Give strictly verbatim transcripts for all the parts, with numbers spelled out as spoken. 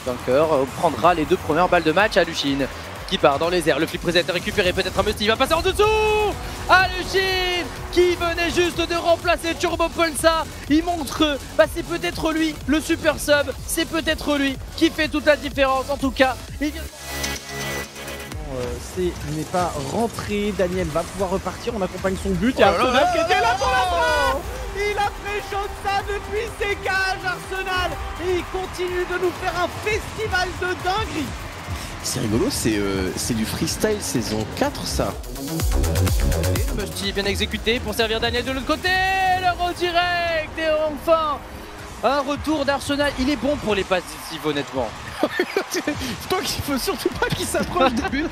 vainqueur euh, prendra les deux premières balles de match. Alushine qui part dans les airs, le flip reset est récupéré, peut-être un Musty, il va passer en dessous. Alushine qui venait juste de remplacer Turbo Pulsar, il montre, bah c'est peut-être lui, le super sub, c'est peut-être lui qui fait toute la différence. En tout cas, il vient... Euh, c'est n'est pas rentré, Daniel va pouvoir repartir, on accompagne son but, Oh et là Arsenal là qui était là pour la là. frappe. Il a préchaud ça depuis ses cages, Arsenal, et il continue de nous faire un festival de dinguerie. C'est rigolo, c'est euh, c'est du freestyle saison quatre ça. Le Musty bien exécuté pour servir Daniel de l'autre côté, le redirect et enfin un retour d'Arsenal. Il est bon pour les passifs honnêtement. Tant qu'il faut surtout pas qu'il s'approche des buts.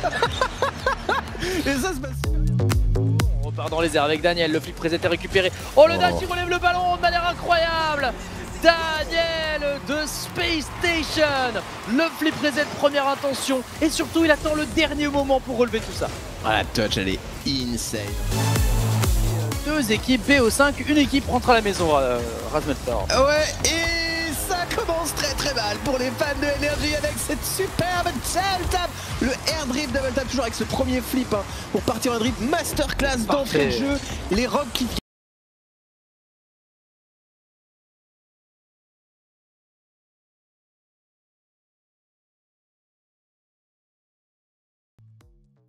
Et ça se passe. On repart dans les airs avec Daniel, le flip reset est récupéré. Oh le dash Oh. il relève le ballon de manière incroyable. Daniel de Space Station, le flip reset première intention et surtout il attend le dernier moment pour relever tout ça. Ah, la touch elle est insane. Deux équipes B O cinq, une équipe rentre à la maison, euh, Razmetor. Ouais, et ça commence très très mal pour les fans de Energy avec cette superbe double tap. Le air drip double tap toujours avec ce premier flip hein, pour partir en drip masterclass d'entrée de jeu. Les rocs qui